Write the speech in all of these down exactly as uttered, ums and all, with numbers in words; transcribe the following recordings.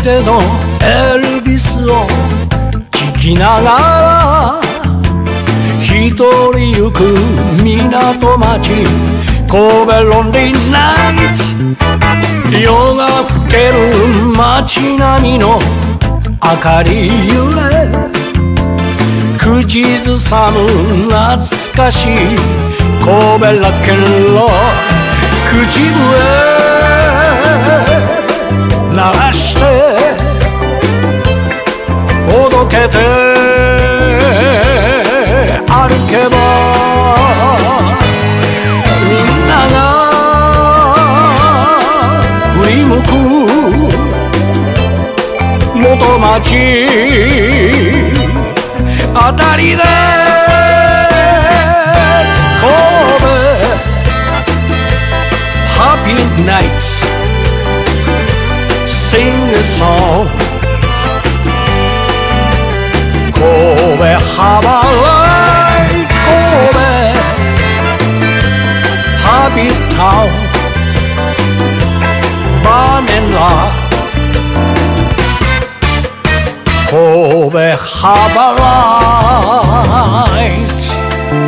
てのエルビスを聴きながら一人行く港町神戸ロンリーナイツ、夜が更ける街並みの明かり揺れ口ずさむ懐かしい神戸ラッケンロール、口笛鳴らしておどけて歩けばみんなが振り向く元町あたりで神戸ハッピーナイツ Sing a song 神戸ハーバーライツ神戸ハッピータウンバーネンラ神戸ハーバーライツ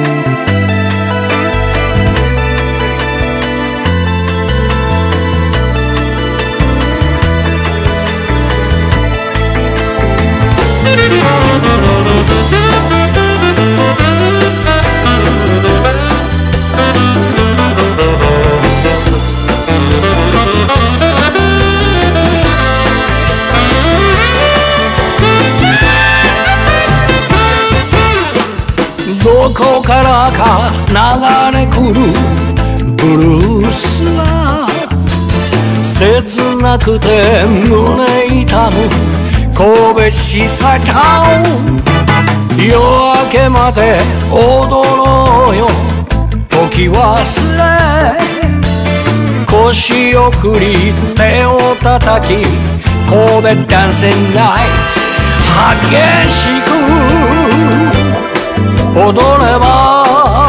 どこからか流れ来るブルースは切なくて胸痛む神戸シーサイドタウン、夜明けまで踊ろうよ時忘れ腰を振り手を叩き神戸ダンシングナイツ激しく踊れば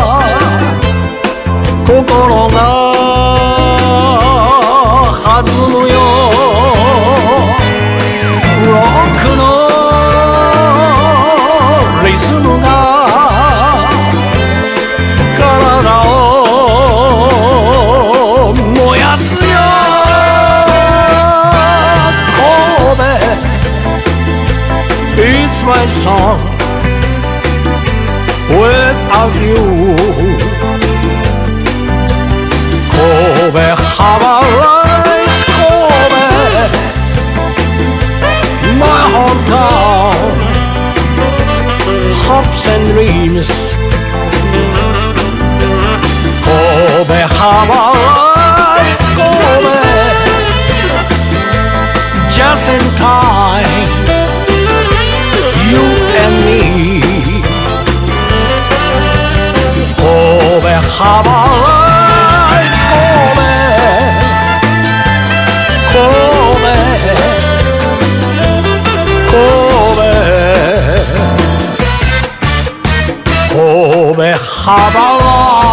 心が弾むよロックのリズムが体を燃やすよ神戸 It's my song Without you 神戸ハーバーライツ神戸 My hometown Hopes and dreams 神戸ハーバーライツ神戸 Just in time You and me神戸ハーバーライツ神戸神戸神戸ハーバーライツ